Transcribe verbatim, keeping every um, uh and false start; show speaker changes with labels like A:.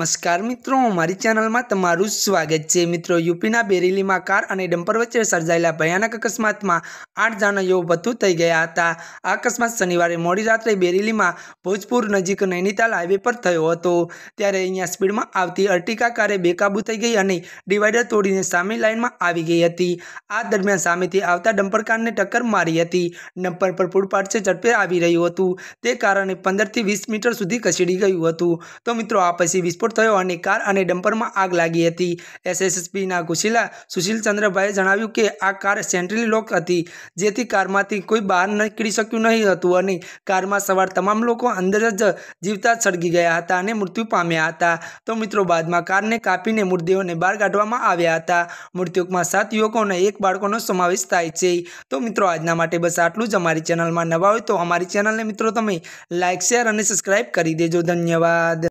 A: नमस्कार मित्रों, हमारी चैनल में तमारू स्वागत है। मित्रों, यूपीना बेरेली में कार और डम्पर वच्चे सर्जायेला भयानक अकस्मात में आठ जना युवक मृत्यु थई गया था। आ अकस्मात शनिवार मोडी रात्रे बेरेली में भोजपुर नजीक नैनीताल हाईवे पर थयो हतो। त्यारे अहींया स्पीड में आवती अर्टिगा कारे बेकाबू थई गई और डिवाइडर तोड़ीने सामे लाइन में आवी गई हती। आ दरमियान सामेथी आवता डम्पर कार ने टक्कर मारी हती। डम्पर पर फूटपाथ से झड़पे आवी रह्युं हतुं, ते कारणे पंदर थी वीस मीटर सुधी खसेड़ी गयुं हतुं। तो मित्रों, आ पछी विस्फोट थयो अने कार अने डम्पर में आग लागी हती। एसएसपी ना घुसीला सुशील चंद्रभाई जणाव्युं के आ कार सेंट्रली लॉक हती, जेथी कारमांथी कोई बहार निकળી शक्युं नहीं हतुं अने कारमां सवार तमाम लोको अंदर ज जीवता सळगी गया हता अने मृत्यु पाम्या हता। तो मित्रों, बादमां कारने कापीने मृतदेहोने बहार काढवामां આવ્યા હતા। मृत्युकमां सात युवको अने एक बाळकोनो समावेश थाय छे। तो मित्रों, आजना माटे बस आटલું જ। અમારી ચેનલમાં નવા હોય તો અમારી ચેનલને मित्रों તમે लाइक शेर और सब्सक्राइब करी देजो। धन्यवाद।